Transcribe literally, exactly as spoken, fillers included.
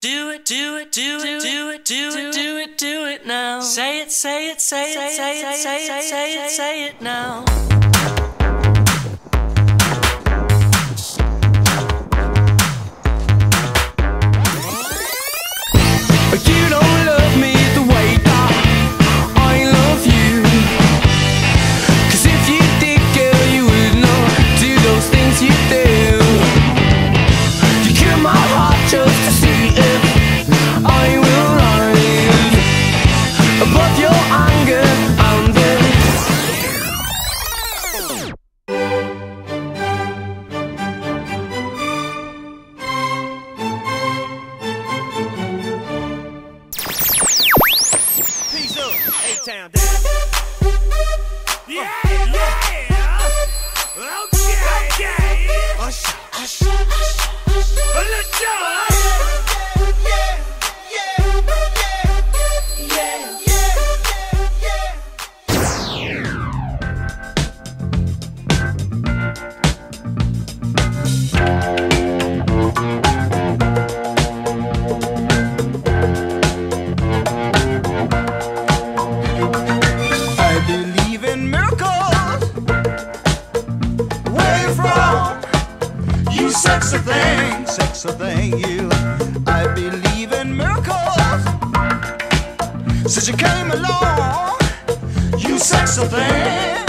Do it, do it, do it, do it, do it, do it, do it now. Say it, say it, say it, say it, say it, say it, say it now. You don't love me the way that I love you, 'cause if you did, girl, you would not do those things you do. You kill my heart just to see if I will rise above your anger and then Peace up, A-Town down. Yeah, yeah. Okay, okay. Usher, usher, usher. Let's go. Sexy thing, sexy thing, you. I believe in miracles. Since you came along, you sexy thing.